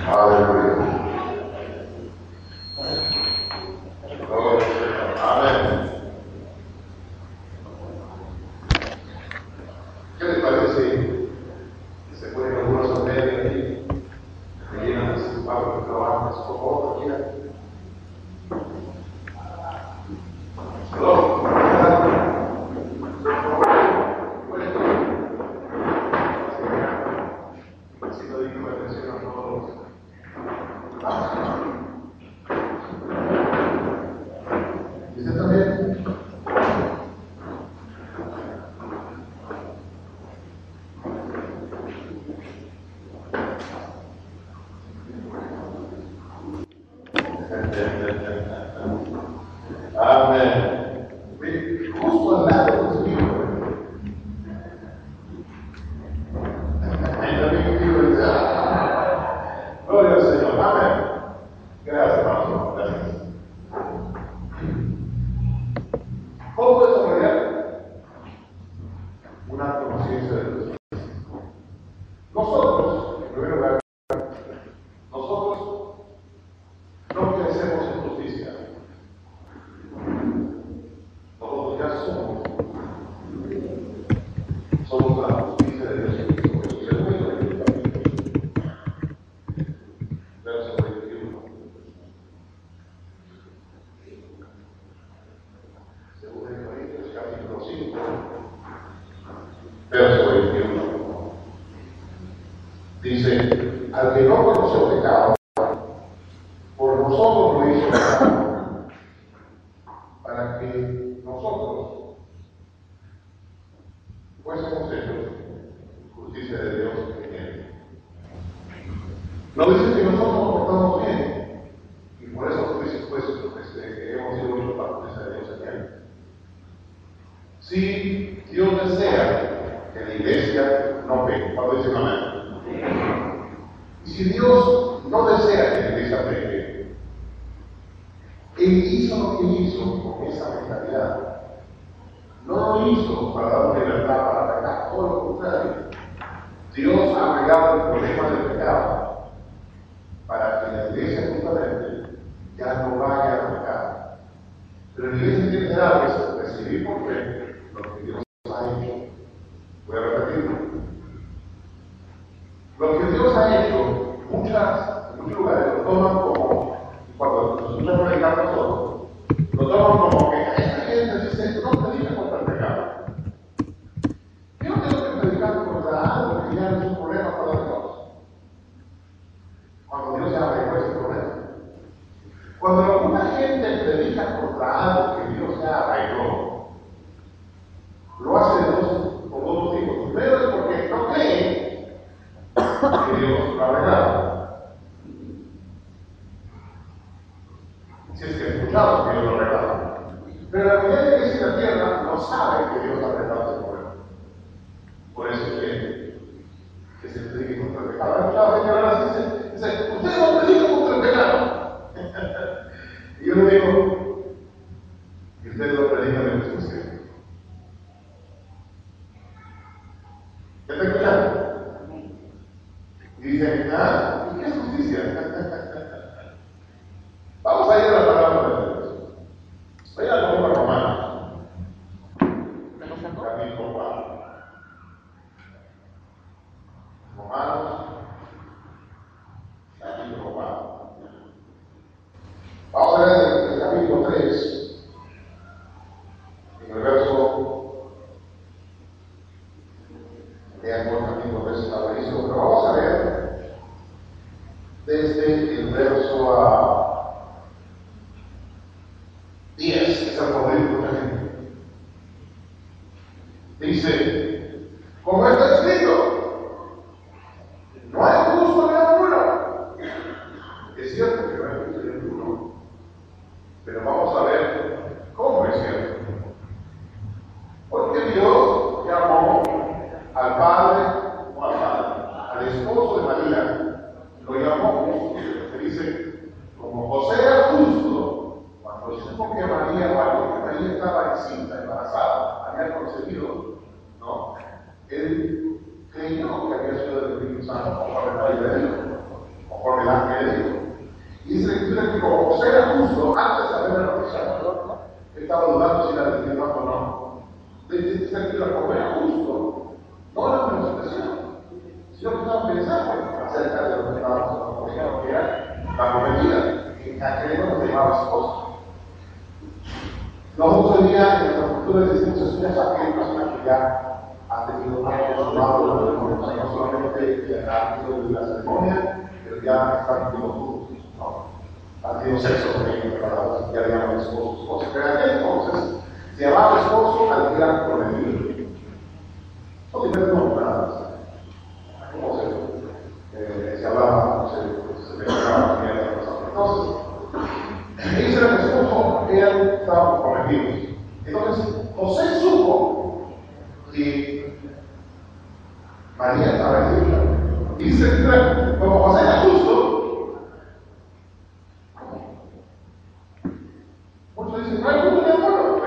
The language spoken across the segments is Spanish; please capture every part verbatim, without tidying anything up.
Aleluya. Gloria al Señor. Amén. ¿Qué les parece que se ponen algunos a medio aquí? Me llenan de su padre de trabajo, es como otro día. Hello. Así lo digo, me atención a todos. ¿Y usted también? Amén. Justo al lado de su hijo. Gloria al Señor. Amén. Gracias, hermano. Gracias. ¿Cómo desarrollar una conciencia de Dios? Nosotros, en primer lugar, nosotros no crecemos en justicia. Nosotros ya somos. Somos la justicia de Dios. Verso veintiuno. Según de Corintios, capítulo cinco, verso veintiuno. Dice: al que no conoció pecado, por nosotros lo hizo pecado, para que nosotros fuésemos hechos justicia de Dios en él. No dice que nosotros nos portamos bien, y por eso tú dices, pues, este, que hemos sido hechos para justicia de Dios en él. Si Dios desea que la iglesia no peque, cuando dicen amén. Y si Dios no desea que la iglesia peque, Él hizo lo que hizo con esa mentalidad. No lo hizo para dar libertad para pecar, todo lo contrario. Dios ha arreglado el problema del pecado para que la iglesia justamente ya no vaya a pecar. Pero la iglesia tiene que dar es recibir por fe lo que Dios ha hecho. Voy a repetirlo. Lo que Dios ha hecho, muchas, en muchos lugares lo toman como, cuando nos escuchan predicar nosotros, lo toman como que esta gente dice, no predica contra el pecado. Yo no tengo que predicar contra algo que ya no es un problema para Dios. Cuando Dios ya arregló ese problema. Cuando alguna gente predica contra algo que Dios ya arregló, lo hace de dos, por dos motivos. Primero es porque no creen que Dios lo ha arreglado. Si es que he escuchado que Dios lo ha arreglado. Pero la mayoría que es en la tierra no sabe que Dios ha arreglado ese problema. Por eso es que, que se predique contra el pecado. Hay mucha gente que ahora dice, dice, ustedes no predican contra el pecado. Y yo le digo, y ustedes lo predican de justicia. ¿Ya está escuchando? Y dicen, ah, ¿y qué es justicia? Vamos a ir a la palabra de Dios. Vayan al libro de Romanos. Capítulo cuatro. Romanos, capítulo cuatro. Vamos a ver el, el capítulo tres. En el verso. Lean el capítulo tres, está buenísimo, pero vamos a ver desde el verso a diez, que es el poder de mucha gente. Dice, como está escrito, no hay justo ni alguno. Es cierto que no hay justo ni alguno, pero vamos a ver cómo es cierto. Porque Dios llamó al padre o al padre, al esposo de María, lo llamó justo. Se dice, como José era justo, cuando supo que María, cuando que María estaba encinta, embarazada, había concebido, ¿no? Él creyó que había sido del Espíritu Santo conforme la ley de Dios, conforme la justo, antes de haberme bautizado, estaba dudando si era de Dios o no. Desde esta escritura, como era justo, no era una situación, sino que estaba pensando acerca de lo que estábamos hablando, que era la prometida, que en aquel momento se llamaba esposa. Nosotros hoy día en nuestra cultura decimos esposa a aquella persona que ya ha tenido años no solamente ha tenido la ceremonia, pero ya están viviendo juntos, ¿no? Han tenido sexo con ellos, ya le llaman esposo, esposa. Pero en aquel entonces se llamaba esposo al que era prometido. Son diferentes nombres, nada más. ¿Cómo se, eh, se hablaba? Se, se mencionaba que era persona. Entonces, ellos eran esposos, eran, estaban comprometidos. Entonces, José supo que María estaba en Dios. Y dice, como José era justo, muchos dicen, no hay justo ni amor,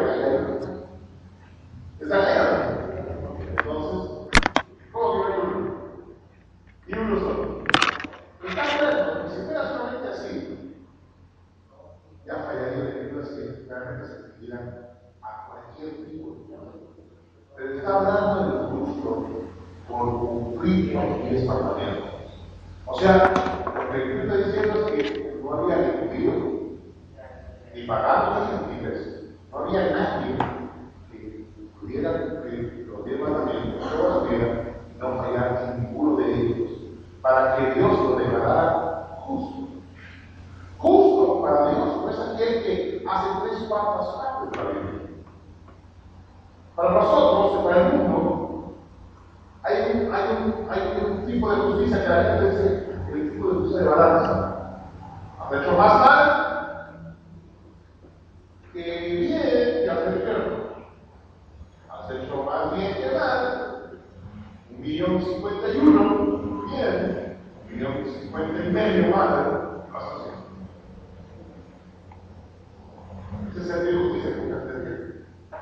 está llegando. Entonces, ¿cómo que no hay uno? Y uno solo. Está claro, si fuera solamente así, ya fallaría de películas que realmente se refieren a cualquier tipo de cosa. Pero está hablando del justo por cumplir los diez mandamientos. O sea, lo que está diciendo es que no había ni judíos, ni paganos, ni gentiles. No había nadie que pudiera cumplir los diez mandamientos, pero hubiera no fallar ninguno de ellos, para que Dios lo declarara justo. Justo para Dios no es aquel que hace tres cuartas partes de la Biblia. Para nosotros, para el mundo, hay un, hay un, hay un tipo de justicia que la gente dice el tipo de justicia de balanza. Has hecho más mal que bien y has hecho peor. Has hecho más bien que mal. Un millón cincuenta y uno, bien. Un millón cincuenta y medio mal. Vas a hacer. Ese es el sentido de justicia que usted entiende.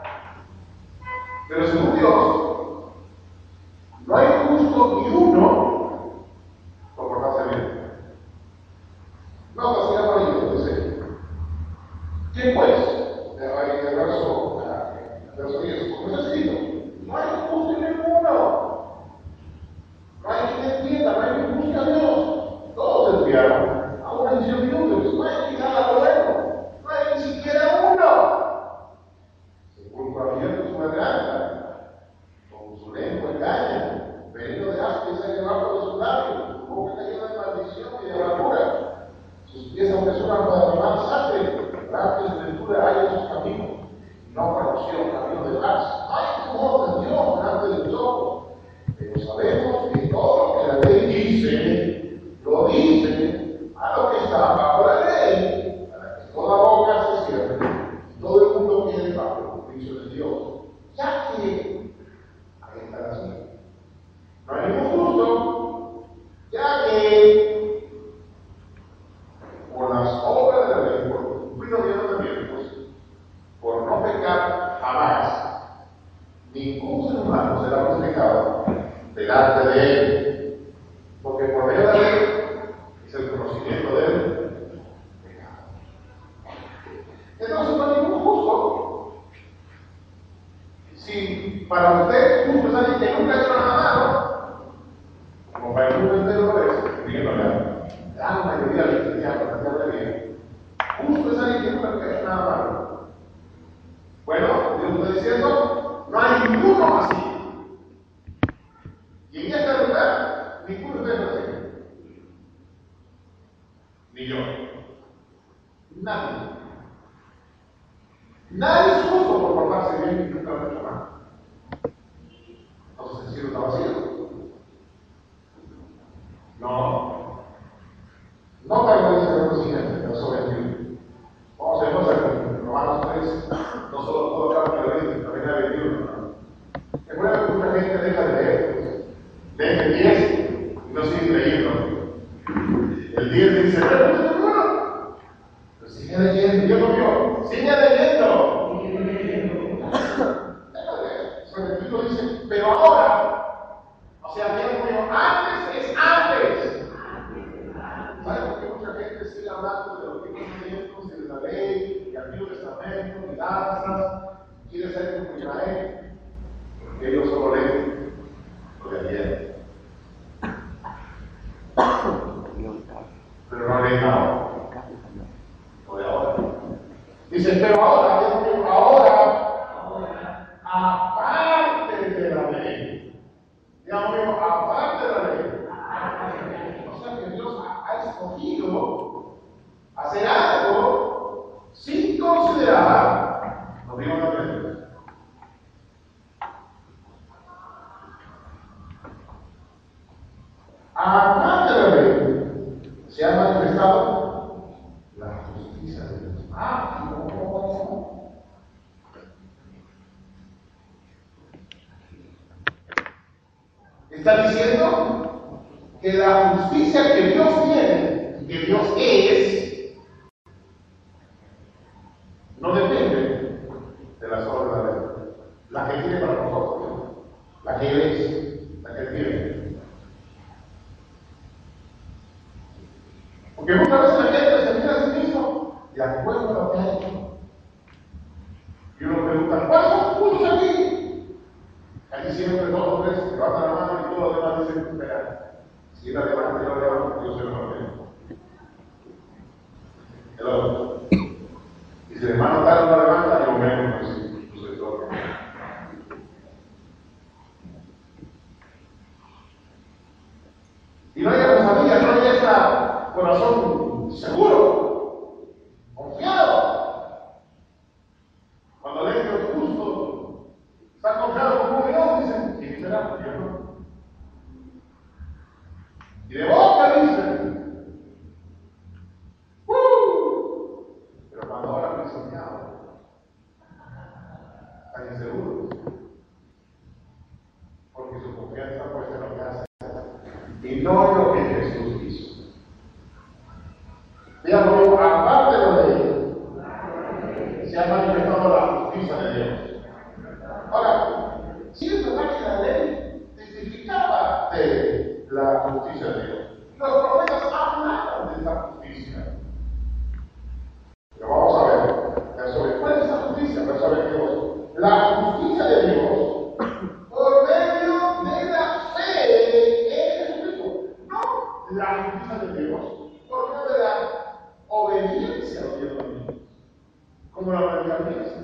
Pero según Dios, no hay justo ni uno por portarse bien. No, así la palabra dice, ¿quién pues? En el verso, el verso diez, como está escrito, no hay justo ni uno. No hay quien entienda, no hay quien busque a Dios. Todos desviaron a una edición minutos. No hay quien haga lo bueno. No hay ni siquiera uno. Sepulcro abierto su garganta, con su lengua engaña, veneno de asco y sale debajo de sus labios, su boca está llena de maldición y de amargura, sus pies apresuran para derramar sangre, delante de su ventura hay en sus caminos, no conocieron camino de paz. Hay temor de Dios delante de sus ojos, pero sabemos que todo lo que la ley dice, lo dice a lo que está bajo la ley, para que toda boca se cierre y todo el mundo quede bajo el juicio de Dios. Ya que ahí está así. No hay ningún justo, ya que por las obras de la ley, por cumplir los diez mandamientos, por no pecar jamás, ningún ser humano será justificado delante de él, porque por medio de la ley es el conocimiento del pecado. Entonces no hay ningún justo. Si para usted justo es alguien que nunca ha hecho nada malo, como para el mundo entero lo es, viendo la gran mayoría de los cristianos, la tierra bien, justo es alguien que nunca ha hecho nada malo. Bueno, Dios está diciendo, no hay ninguno así. Y en este lugar, ninguno de ustedes lo hace. Ni yo. Nadie. Nadie es justo por portarse bien y nunca lo ha hecho mal. Entonces el cielo está vacío. No. No tal vez el verso siguiente, verso veintiuno. Vamos a ver cosas en Romanos tres, no solo todo hablar de veinte, también hay veintiuno. ¿no? Recuerda que mucha gente deja de leer. Leen el diez y no siguen leyendo. El diez dice, pero sigue leyendo, Dios lo vio, sigue leyendo. El versículo dice, pero ahora, o sea, Dios lo vio, antes es antes. reina ahora. Lo de ahora. Dice, pero ahora, ahora, aparte de la ley. Digamos, aparte de la ley. O sea que Dios ha escogido hacer algo sin considerar lo mismo de la ley. Aparte de la ley, se ha manifestado la justicia de Dios. Ah, no. Está diciendo que la justicia que Dios tiene y que Dios es, no depende de las obras de la ley. La que tiene para nosotros, la que Él es, la que Él tiene. Porque muchas veces la gente se mira a sí mismo de acuerdo a lo que ha hecho. Y uno pregunta, ¿cuáles son puntos aquí? Aquí siempre todos los tres levantan la mano y todos los demás dicen, espera, si ella levanta y yo levanto, yo se lo ordeno. El otro. Y si el hermano tal no levanta, yo menos, pues sí, yo soy todo. Y no hay responsabilidad, no hay esa corazón seguro, confiado. Cuando leen que los justos están confiados como Dios, dicen, ¿quién será? Yo no. Y de boca dicen, ¡uh! Pero cuando ahora han soñado, están inseguros, porque su confianza está puesta en lo que hace y no en lo que Jesús hizo. Digamos, aparte de la ley, se ha manifestado la justicia de Dios. Ahora, si es verdad que la ley testificaba de la justicia de Dios, los profetas hablaban de esta justicia. Pero vamos a ver, verso veinte. ¿Cuál es esa justicia? Verso veintidós. La justicia de Dios por medio de la fe en Jesucristo. No la justicia de Dios por medio de la obediencia a Dios también, como la obediencia.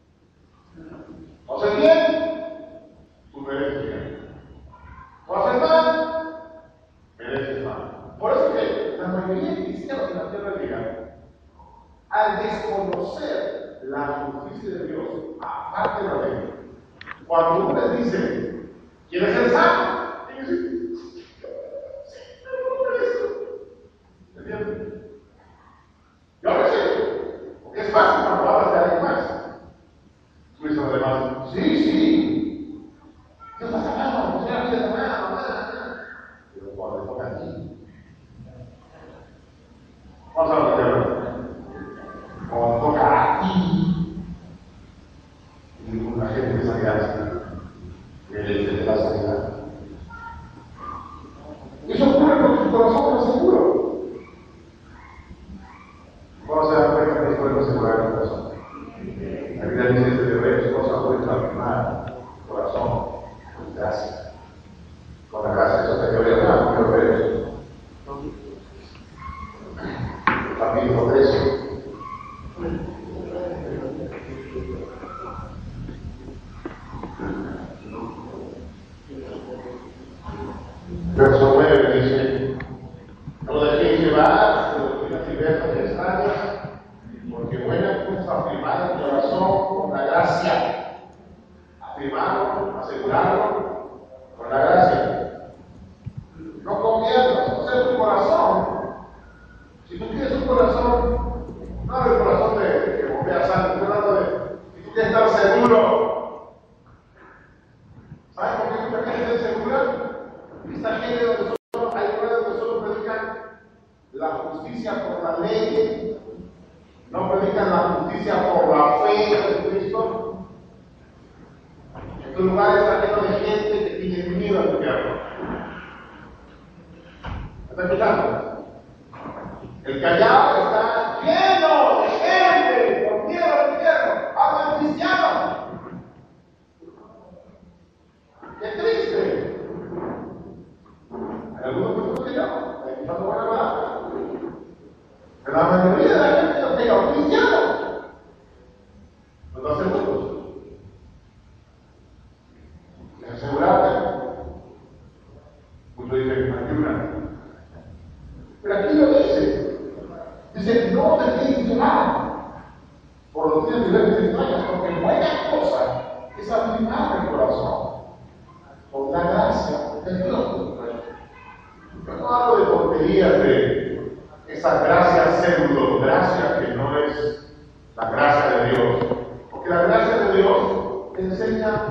O sea, bien, tú mereces bien. O haces mal, mereces mal. Por eso que la mayoría de cristianos en la tierra griega, al desconocer la justicia de Dios, aparte de la ley, cuando uno les dice, ¿quieres ser sano? Ellos dicen, sí, pero no merezco. ¿Entiendes? Yo lo sé, porque es fácil cuando hablas de alguien más. Tú dices a los demás, sí, sí, ¿qué pasa acá? ¿Qué pasa acá? Pero cuando le toca a ti, vamos a ver qué hablar. Cuando toca a ti, y la gente empieza a quedarse, de la sanidad. Eso ocurre porque tu corazón no es seguro. ¿Cómo se da cuenta que esto es asegurar el corazón? La Biblia dice que debemos cosas buenas afirmar el corazón con gracia. Con la gracia, eso te quería hablar, no quiero ver eso. Capítulo trece. Verso nueve dice, no dejéis llevar de doctrinas diversas y extrañas, porque buena es afirmar el corazón con la gracia. Afirmarlo, asegurarlo con la gracia. No conviertas, o sea, tu corazón. Si tú tienes un corazón, no el corazón de que bombea sangre, estoy hablando de si tú quieres estar seguro. ¿Sabes por qué mucha gente está segura? Esta gente donde solo, hay lugares donde solo predican la justicia por la ley, no predican la justicia por la fe en Jesucristo. En estos lugares está lleno de gente que tiene miedo al infierno. ¿Me está escuchando? El callado está lleno de gente con miedo al infierno. Hablan cristianos. ¡Qué triste! Hay algunos que no, hay que buena palabra. una. Pero aquí lo dice. Dice, no te dejes llevar por doctrinas diversas y extrañas, porque buena cosa es afirmar el corazón con la gracia de Dios. Yo no hablo de tonterías de esa gracia pseudo, gracia que no es la gracia de Dios. Porque la gracia de Dios te enseña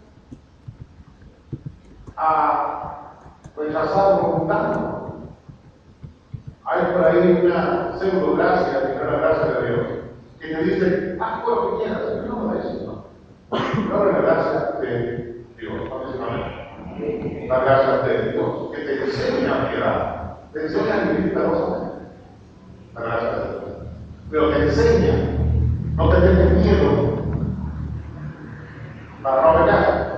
a rechazar lo mundano. Hay por ahí una pseudo gracia, que no es la gracia de Dios, que te dice, haz lo que quieras. No, no es eso. No es la gracia de Dios, aproximadamente. La gracia de Dios, que te enseña a piedad, te enseña a vivir piadosamente. La gracia de Dios. Pero te enseña, no te tengas miedo para no pecar.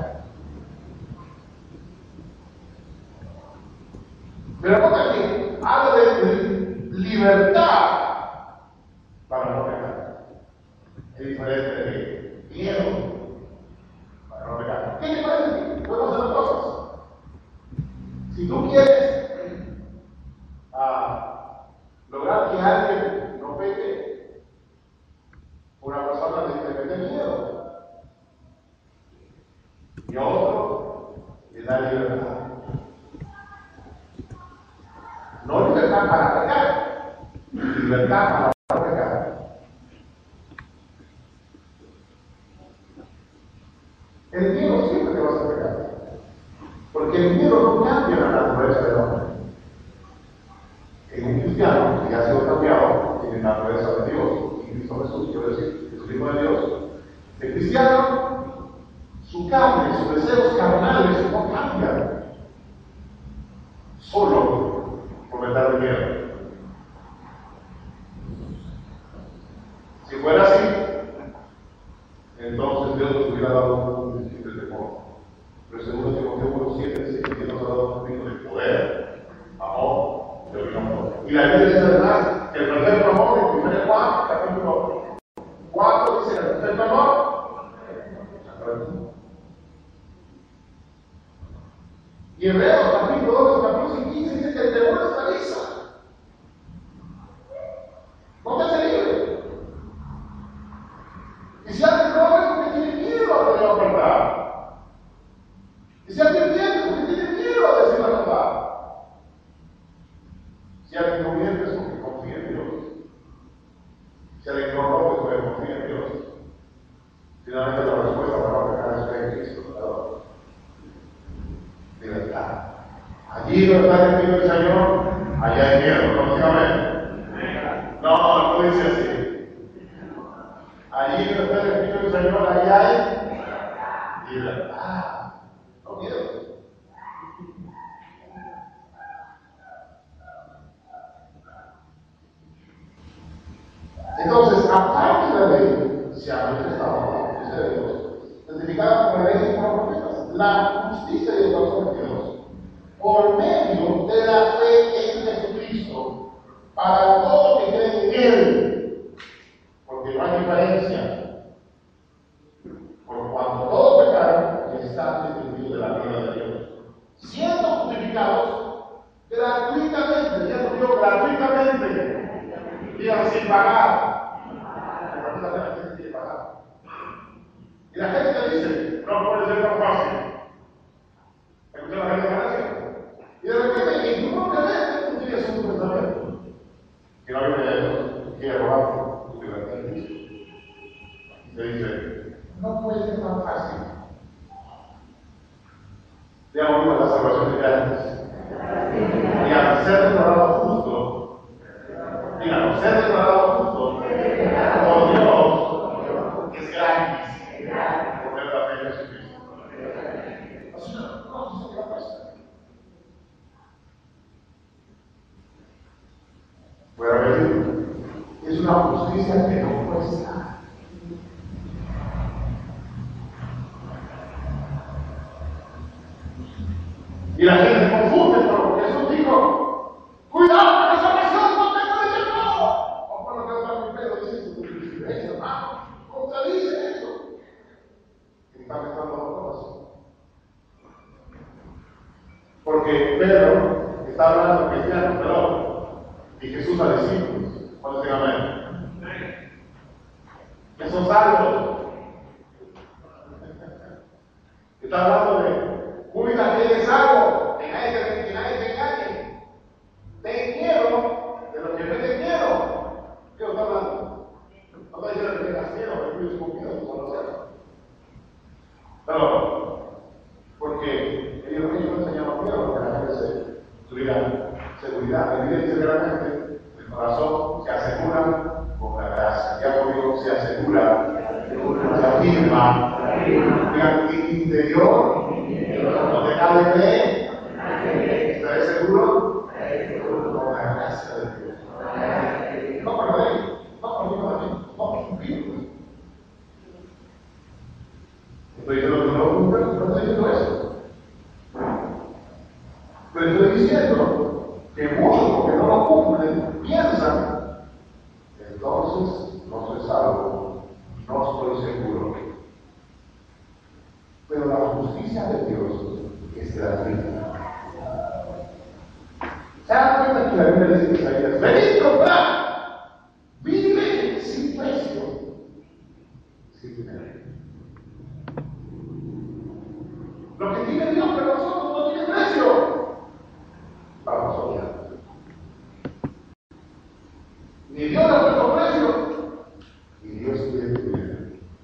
Pero nota que habla de libertad para no pecar. Es diferente de miedo para no pecar. ¿Qué te parece? Podemos hacer cosas. Si tú quieres ah, lograr que alguien no peque, una persona le tiene miedo y a otro le da libertad. No libertad para pecar, libertad para no pecar. El miedo siempre te va a hacer pecar, porque el miedo no cambia la naturaleza del hombre. En un cristiano que ha sido cambiado tiene la naturaleza de Dios, y Cristo Jesús, quiero decir, es el Hijo de Dios. El cristiano, su carne, sus deseos carnales no cambian, solo fomentar el miedo. Si fuera así, entonces Dios nos hubiera dado un espíritu de temor. Pero segundo Timoteo uno siete dice que Dios nos ha dado un espíritu de poder, amor, de amor. Y la Biblia dice además que el perfecto amor, en primero Juan, capítulo cuatro, dice el perfecto amor. Y Hebreos capítulo dos, capítulo quince dice que el temor esclaviza. No te hace libre. Y si alguien no es porque tiene miedo a tener la verdad. Y si alguien miente es porque tiene miedo a decir la verdad. Si alguien no miente es porque confía en Dios. Si alguien no roba es porque confía en Dios. Finalmente la respuesta para no pecar es fe en Cristo. Libertad. Allí no está el Espíritu del Señor, allá hay miedo, ¿no? No, no dice así. Allí no está el Espíritu del Señor, allá hay libertad, no miedo. Entonces, aparte de la ley, se ha manifestado la justicia de Dios, certificada por la ley y por los profetas, la justicia de Dios por medio de la fe en Jesucristo para todos los que creen en Él, porque no hay diferencia. Por cuanto todos pecaron, están destituidos de la gloria de Dios, siendo justificados gratuitamente. Ya nos dio gratuitamente, digan sin pagar. Gratuitamente la gente tiene que pagar. Y la gente dice, no puede ser tan fácil. ¿Escucha la gente gracia? Y de repente, en tu propia mente, tú tienes un pensamiento que la Biblia de Dios quiere robar tu libertad. Y te dice, no puede ser tan fácil. Ya oímos la salvación de antes. Y al ser declarado justo, díganos, ser declarado justo por Dios es gratis. Por ver la fe en Jesucristo. Así no, no, no se la pasa. Voy a repetir, es una justicia que no cuesta. Y la gente confunde con lo que Jesús dijo. Cuidado con esa pasión, no te puedes todo. O con lo que está en Pedro dice, eso, hermano, contradice eso. Y está mezclando las cosas. Porque Pedro está Está hablando cristianos, pero y Jesús a discípulos. ¿Cuántos digan amén? Que son salvos. Está hablando de cuida que eres salvo, que nadie te, que nadie te engañe. Ten miedo de lo que no te miedo. ¿Qué está hablando? No está diciendo que tengas miedo, porque yo tengo miedo, no lo sé. Pero, porque ellos, ellos no enseñaban miedo, porque la gente se tuviera seguridad. Evidentemente, el corazón se asegura con la gracia. Ya por Dios se asegura, se afirma. El interior no te cabe creer. ¿Estás seguro? Con la gracia de Dios. No por ley, no por mí, no por mí. Estoy diciendo que no cumple, no estoy diciendo eso. Pero estoy diciendo que muchos, porque no lo cumplen, piensan, entonces no soy salvo, no estoy seguro. Pero la justicia de Dios es gratuita. ¿Se dan cuenta que la Biblia dice en Isaías: venid, comprad, vive sin precio, sin dinero? Lo que tiene Dios para nosotros no tiene precio para nosotros. Ni Dios le ha puesto precio, ni Dios quiere dinero.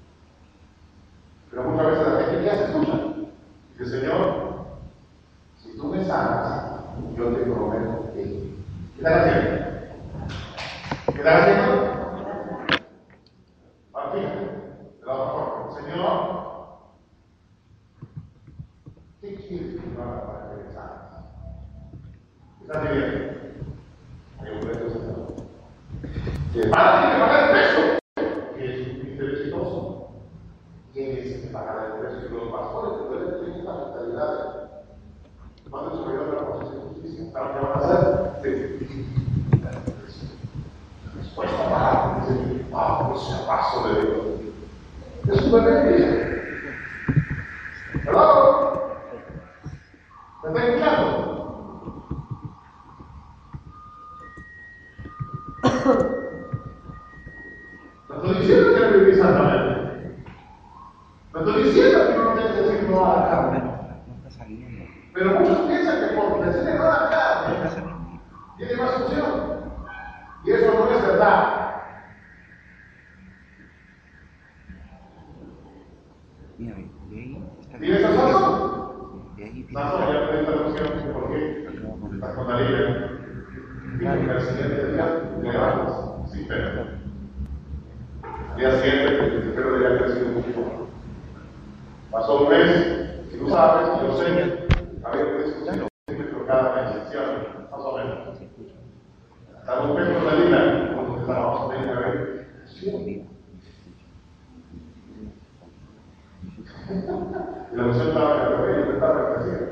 Pero muchas veces la gente ya se escucha. Dice: Señor, si tú me sanas, yo te prometo que. ¿Qué estás haciendo? ¿Qué estás haciendo? Ahora fíjate, de la otra forma: Señor, ¿qué quieres que yo haga para que me sanes? ¿Qué estás pidiendo? Hay un precio, Señor. Que para ti que pagar el precio, que es un ministerio exitoso. ¿Quién es el que pagará el precio? Los pastores que deben tener esta mentalidad. No han desarrollado la cosa de justicia. ¿Para qué van a hacer? Sí. Dispuesto a pagar. Dice: ah, pues se paso de Dios. Es un beneficio. ¿Hello? ¿Me está escuchando? No estoy diciendo que no vivís santamente. No estoy diciendo que no tienes que decir no a la carne. Pero muchos piensan que por decirle no a la carne tiene más función. Y eso no es verdad. ¿Tienes razón? Razón, ya pedí esta función. ¿Por qué? Estás con la liga. Dijo que al siguiente día le levantas. Sí, pero. Al día siguiente, el espero de haber crecido mucho. Pasó un mes, si tú sabes, yo sé, a ver, puedes escuchar por cada mención, más o menos. Hasta un mes con la liga, cuando estábamos en la ver. Y la misión estaba en el cabello, yo estaba creciendo.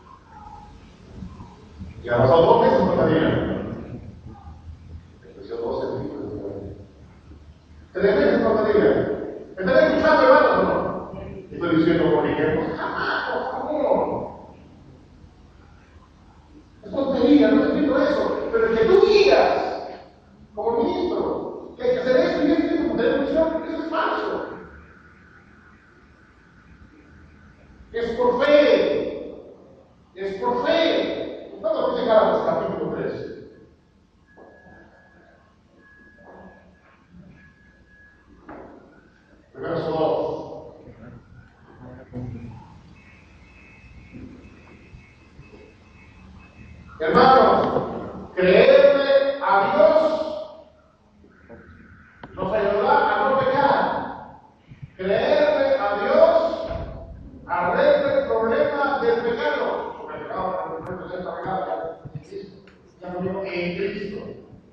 Y ha pasado dos meses con la liga. Creció dos centímetros de cabello. Tres meses con la liga. ¿Me están escuchando, hermanos, o no? Estoy diciendo por ejemplo, jamás, por favor. Es tontería, no estoy diciendo eso. Pero el que tú digas, como ministro, que hay que hacer esto y esto como tener función, eso es falso. Es por fe. Es por fe. Vamos a dice Gálatas capítulo tres. Verso dos. Hermanos, creerle a Dios nos ayudará a no pecar. Creerle a Dios arregla el problema del pecado. Porque el pecado representa pecado ya no digo en Cristo.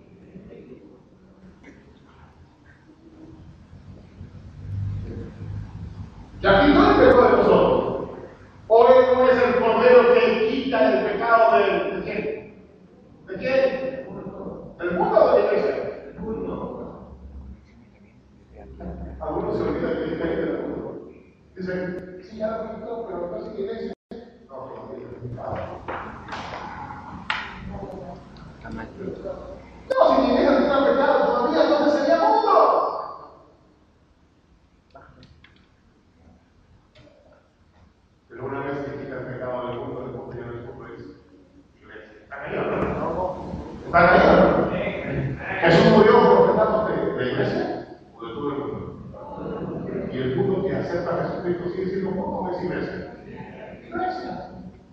Ya quitó el pecado de nosotros. Hoy no es el cordero que quita el pecado de, de quién. ¿De quién? ¿Del mundo o de la iglesia? Del mundo. Algunos se olvidan que es del mundo. Dicen: sí, ya lo quitó, pero no es la iglesia. No, no, no, no. No, si ni ellos están pecados todavía, entonces sería mundo. Pero una vez que quita el pecado del mundo, el mundo ya no es mundo, es iglesia. ¿Están ahí o no? ¿Están ahí o no? Jesús murió por los pecados de la iglesia o de todo el mundo. Y el mundo que acepta a Jesucristo sigue siendo mundo o es iglesia. Iglesia.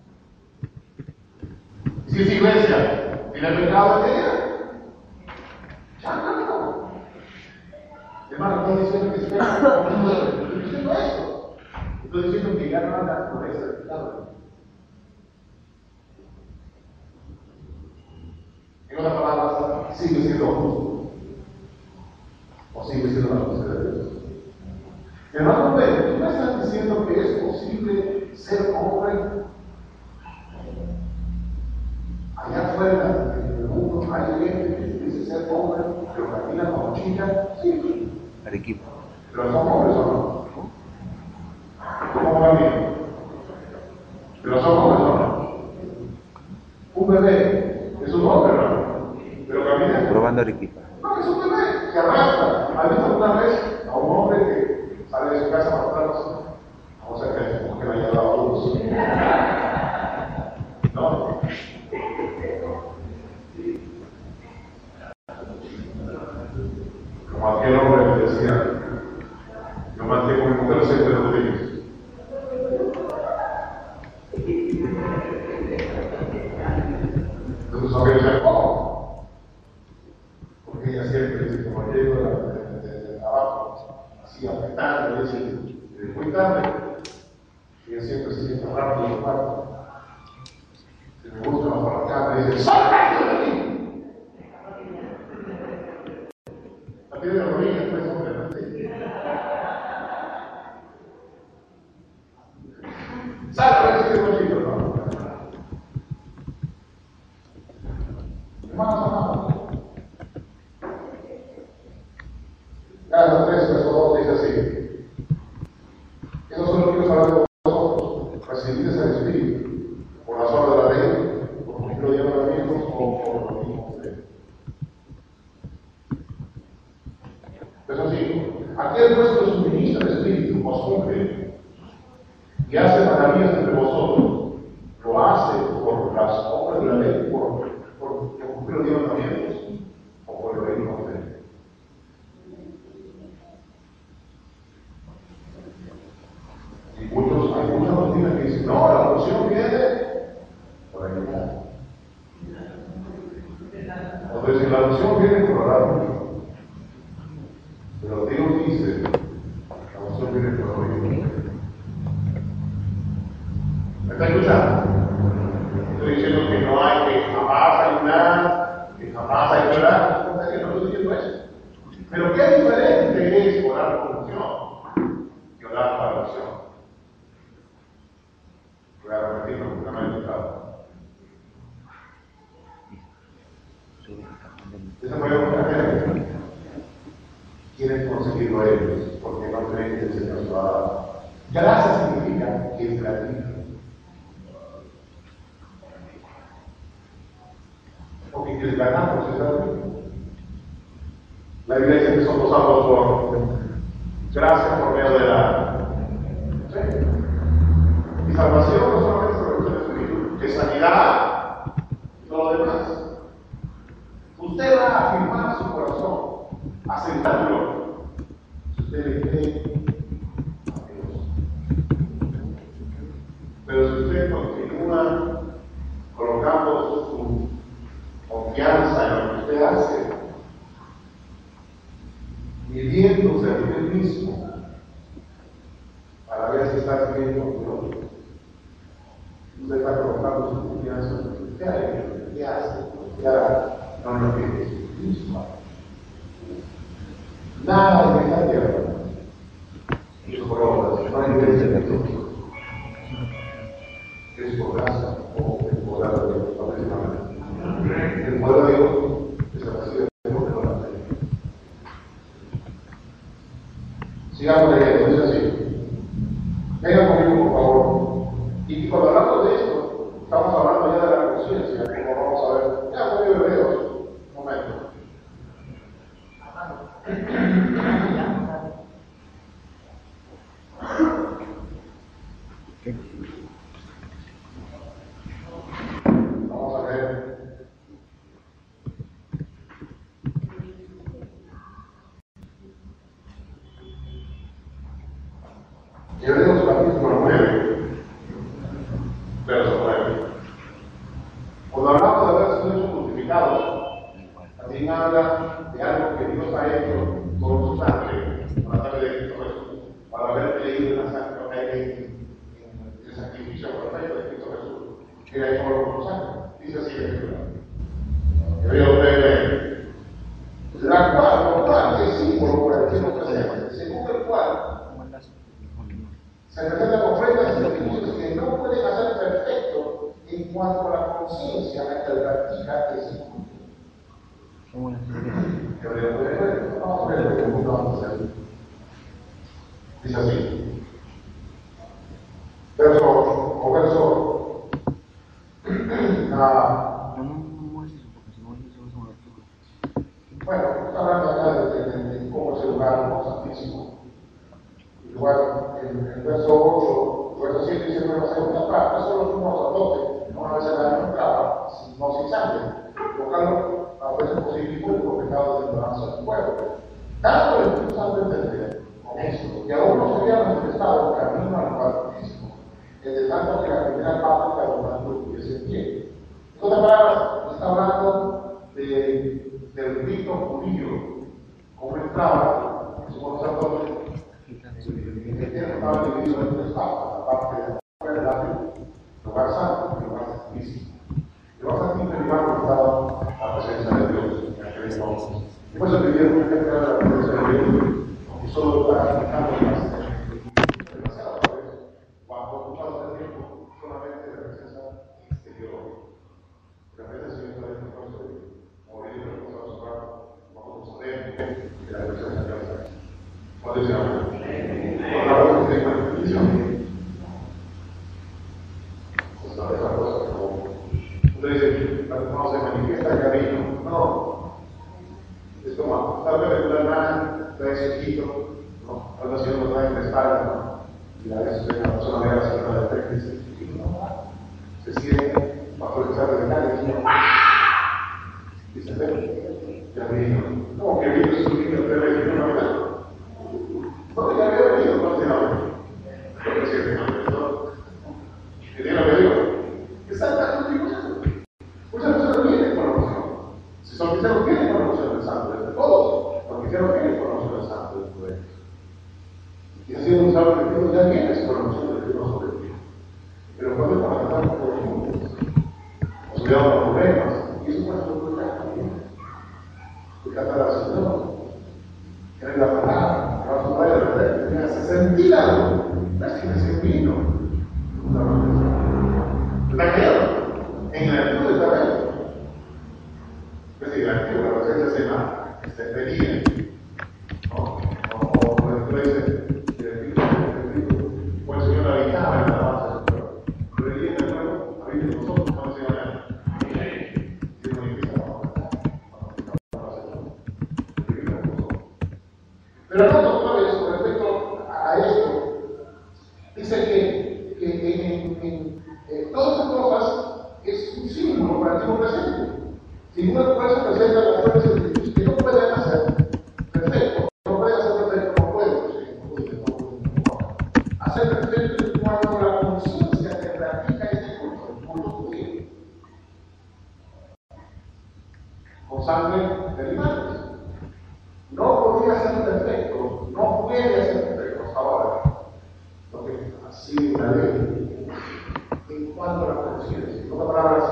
Si es iglesia, ¿tiene pecado en ella? Ya no. Hermano, estoy diciendo que es pecado. Estoy diciendo esto. Estoy diciendo que ya no anda por ese pecado. En otras palabras, sigue siendo justo. O sigue siendo la justicia de Dios. Hermano, tú me estás diciendo que es posible ser hombre. Allá afuera, en el mundo, hay gente que dice ser hombre, pero camina como chica. Sí. Arequipa. Pero son hombres o no. ¿Cómo caminan? Pero son hombres o no. Un bebé es un hombre, ¿no? Pero camina. Probando Arequipa. No, es un bebé, se arrastra. ¿Has visto alguna vez a un hombre que sale de su casa para atrás? Vamos a ver, como que no haya dado luz. ¿No? Como aquel hombre que decía, yo mantengo mi mujer siempre en los días. Entonces a veces, ¿cómo? Porque ella siempre dice, como llego del trabajo, así afectando, y dice, muy tarde, y ella siempre se siente rápido en el cuarto. Se me gusta más por la cama y dice, ¡salta de aquí! La piedra de la rodilla, pues, hombre, ¿no? ¡Salta! Ese es el cochito, ¿no? Hermanos amados, Gálatas tres, verso dos dice así: que no solo quiero saber de vosotros, recibid el Espíritu, por la obra de la ley, por cumplir los mandamientos o por lo mismo fe. Verso cinco: aquel pues que os suministra el Espíritu os cumple y hace maravillas entre vosotros, lo hace por las obras de la ley, por, por, por cumplir los mandamientos o por lo mismo fe. Y muchos, hay muchas doctrinas que dicen, no, la adopción viene por el amor. Entonces, si la adopción viene por orar mucho, pero Dios dice, la adopción viene por oír. ¿Me está escuchando? Estoy diciendo que no hay que jamás ayunar, que jamás hay que orar. No estoy diciendo eso. Pero qué diferente es orar por unción que orar para adopción. Voy a repetirlo porque no me he escuchado. Esa fue una manera. Quieren conseguirlo ellos porque no creen que el Señor se va a dar. Gracia significa que es gratuito. Porque quieres ganar por ser gratuito. La iglesia que somos salvos por gracia por medio de la fe. Y salvación no solamente es por el Espíritu, que es sanidad y todo lo demás. Usted va a afirmar su corazón, aceptarlo, si usted le cree a Dios. Pero si usted continúa colocando su confianza en lo que usted hace, midiéndose a usted mismo para ver si está bien con Dios, usted está colocando su confianza en lo que usted hace, lo que hace, lo que hará. No lo que es mismo. Nada de esta tierra. Eso por obras, no hay iglesia de Dios. Es por gracia o es por la de Dios, precisamente. El poder de Dios es la capacidad de Dios de la fe. Sigamos leyendo, dice así. Vengan conmigo, por favor. Y cuando hablamos de esto, estamos hablando ya de la conciencia, como vamos a ver. Ya, muy hebreo. pecados, también habla de algo que Dios ha hecho con su sangre, con la sangre de Cristo Jesús, para haber creído en la sangre, en, en el sacrificio perfecto de Cristo Jesús, que era hecho con su sangre. Dice así la Escritura. Hebreo tres, la cual, lo cual es símbolo por el que nos presenta, según el cual se presentan ofrendas y sacrificios que no pueden hacer perfecto en cuanto a la conciencia hasta el practica ese culto. Hebreo tres, vamos a ver lo que vamos a hacer. Dice así, verso o verso ah, bueno, está hablando acá de, de, de cómo es el lugar santísimo. Igual, en el verso ocho, el verso siete dice que va a ser una parte, solo los sacerdotes, una vez al año entraba, no sin sangre, buscando a veces positivo por pecado de ignorancia del pueblo. Tanto el Espíritu Santo entendía con esto, que aún no se había manifestado el camino al bautismo, desde tanto que la primera parte de la voluntad estuviese en pie. En otras palabras, está hablando de del rito judío, como entraba, como sacerdotes, el templo estaba dividido en tres partes, la parte de la del lugar santo y el lugar santísimo. El lugar santísimo era donde estaba la presencia de Dios en aquel entonces. Y por eso pidieron que entrara la presencia de Dios, porque solo estaba explicando más demasiado por eso. Cuando escuchamos el tiempo, solamente la presencia exterior. La presencia exterior es nuestro morir de los cosas raras, vamos a saber que la presencia de Dios está aquí. ¿Cuál es el amor? Por la verdad que tengo una definición. Pues no es la cosa como. Usted dice, no se manifiesta el cariño. No. Es como, tal vez una hermana trae su hijito, ¿no? Algo así lo trae en la espalda, ¿no? Y a veces ve a la persona ve la señora de frente y dice, no, se siente bajo el examen de cara y dice, dice, pero, ya vino. ¿Cómo que vino su niño de tres y no me da? ¿Dónde ya había venido? ¿Dónde ya había venido? ¿Dónde se había venido? ¿Qué tiene que ver? Exactamente igual. Muchas personas vienen con la unción. Si son cristianos, vienen con la unción del Santo, desde todos. Los cristianos vienen con la unción del Santo, desde de ellos. Y así un sábado de Cristo ya vienes con la unción del Cristo sobre ti. Pero cuando para tratar con los juntos, nos olvidamos los problemas, y eso pasa por el caso también. Porque hasta la Señor, que es la palabra, que va a sumar el reflejo, que hace sentir algo, no es que me se vino. ¿Está claro? En el activo de taberna. Es decir, el activo, la presencia se llama, se venía. ¿No? O por ejemplo dice, el Espíritu, el Espíritu, o el Señor habitaba en la alabanza del pueblo. Pero el día de nuevo, habita en nosotros cuando el Señor habla. Y nos invita a la pero no otra vez, con respecto a esto, dice que, que en, en, en todas estas cosas es un símbolo para el tiempo presente. Si una persona presenta las fuerzas de Dios que no pueden hacer perfecto, no pueden hacer perfecto, no pueden, no pueden, no pueden, no pueden. Hacer perfecto en cuanto a la conciencia que practica este culto, el culto judío, con sangre de animales. No podía ser perfecto, no puede ser perfecto ahora, porque así la ley. En cuanto a la conciencia, en otras palabras,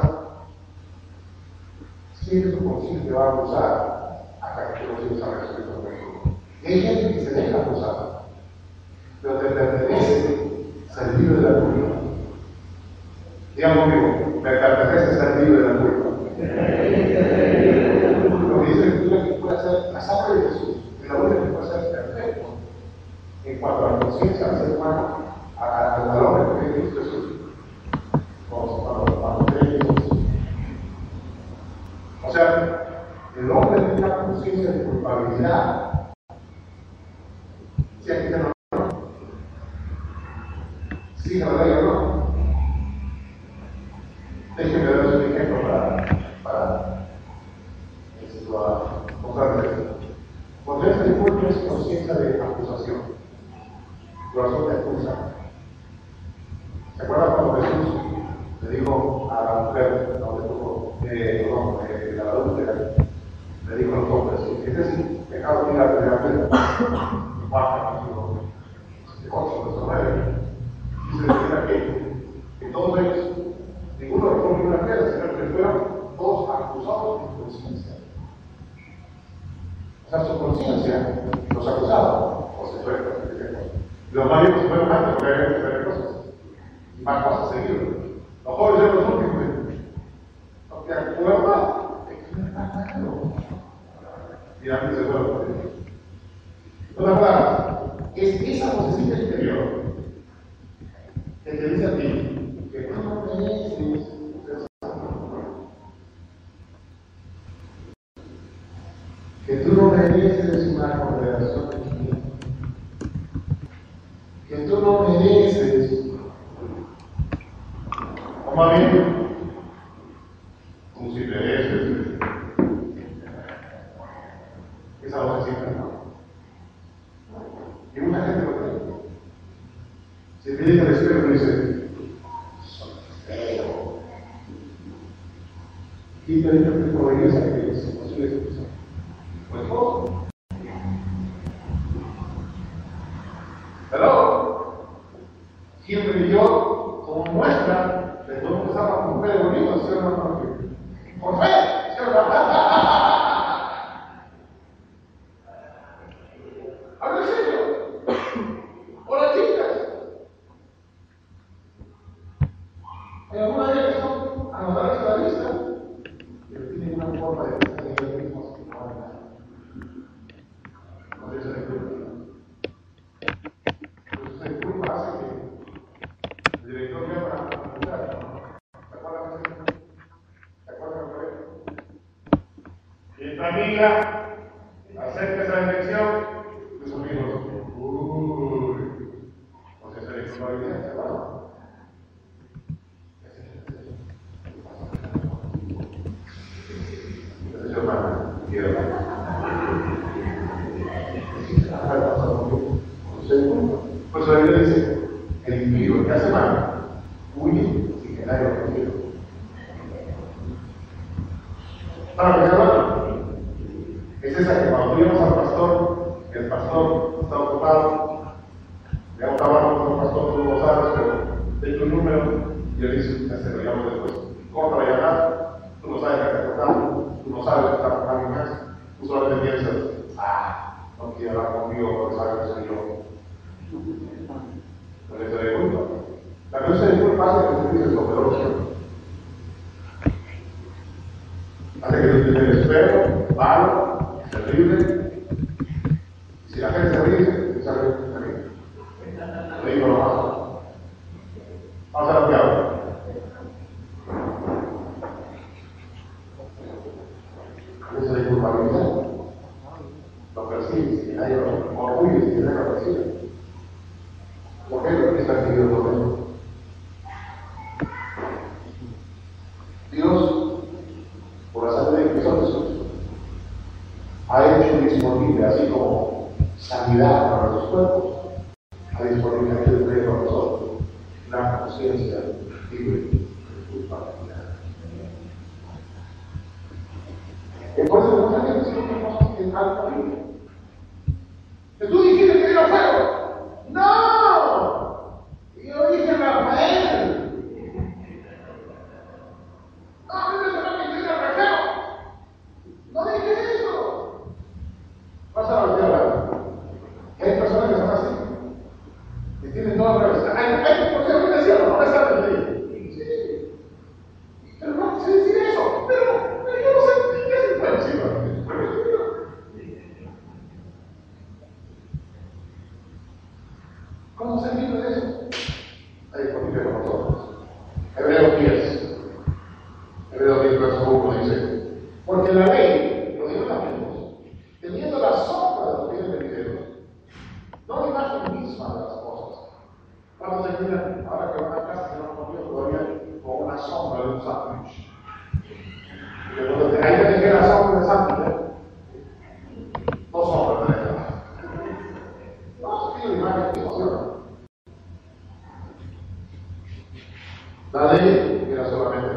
siempre tu conciencia va a acusar hasta que tú no llegues a Jesucristo conmigo. Y hay gente que se deja acusar, pero te pertenece ser libre de la culpa. Digan conmigo, me pertenece ser libre de la culpa. Lo que dice la Escritura que puede hacer la sangre de Jesús, el amor que puede ser perfecto en cuanto a la conciencia del ser humano, al hombre que es Cristo Jesús. O sea, el hombre tiene una conciencia de culpabilidad. Si aquí te no. Sí, la verdad yo no. Déjenme darles un ejemplo para, para mostrarles esto. Conciencia de culpa es conciencia de acusación. Corazón de acusa. ¿Se acuerdan cuando Jesús le dijo a la mujer, no le tuvo, eh, no, eh, la conciencia. O sea, su conciencia los acusaba, por supuesto. Los maridos se fueron antes porque había que hacer cosas. Y más cosas seguidas. Los jóvenes eran los últimos. No te acuerdas de que no está malo. Y antes se fueron por ellos. No te acuerdas. Es esa vocecita interior que te dice a ti que tú no mereces ser santo. Que tú no mereces una congregación de quinientos. Que tú no mereces, o más bien, tú sí mereces esa vocecita, ¿no? Y mucha gente lo cree. Se viene al espejo y dice, soy feo. Y te dice que por iglesia que es imposible expresar. Pues todo. Hello. Siempre y yo, como muestra, de todo empezar a romper bonito, ¿sí o no? Por fe, ¿sí o no? Habla en serio. Hola, chicas. Hay algunas de ellas que son anotadas en la lista, pero tienen una forma de pensar en ellos mismos que no vale nada. No se les culpa. Entonces, el culpa hace que el director vea para preguntar. ¿Se acuerdan de eso? ¿Se acuerdan de eso? Y esta amiga acerca esa elección de sus amigos. Uy, o sea, se le hizo la evidencia, ¿verdad? Ese es hermano, quiero. Pues la Biblia dice, el impío que hace mal, huye sin que nadie lo consiga. ¿Para qué hermano? Es esa que cuando íbamos al pastor, el pastor está ocupado, le hago trabajo con el pastor, tú no lo sabes, pero tengo un número y él dice, ya se lo llamo después. ¿Cómo para llamar? Tú no sabes que está tocando, tú no sabes que está con alguien más, tú solamente piensas, ah, no quiere hablar conmigo porque sabe que soy yo. No le se culpa. La que no se disculpa hace que tú dices lo peor. Hace que tú tienes espejo, malo, terrible. Y si la gente se ríe, se sabe que se ríe. Le digo lo malo. Vamos a la piada. Eso es culpabilidad. Lo percibes y nadie lo orgullo y nadie lo percibe. ¿Por qué lo que está escrito todo eso? Dios, por la sangre de Cristo Jesús, ha hecho disponible, así como sanidad para los cuerpos, ha disponible aquí para nosotros una conciencia libre de culpabilidad. Y por eso mucha gente se lo conoce en alta vida. Que tú dijiste que era feo. ¡No! Yo dije Rafael. No, a mí me sonó que yo era feo. No dije eso. Vas a la tierra. Hay personas que son así. Que tienen toda la cabeza. Hay, hay, por cierto, me decía, no está de sí. Pero no quise decir eso. Pero, pero yo no sé qué es. Bueno, sí, bueno. ¿Cómo se vive de eso? Ahí disponible con nosotros. Hebreos diez. Hebreos diez, verso uno dice: porque la ley, lo dijo también, teniendo la sombra de los bienes venideros, no la imagen misma de las cosas. Cuando se miran, ahora que van a casa, se no comió todavía con una sombra de un sándwich. Y cuando te ahí te la sombra de sándwich, ¿eh? Dos sombras de ella. No, se tiene imagen misma, ¿sí o no? La ley era solamente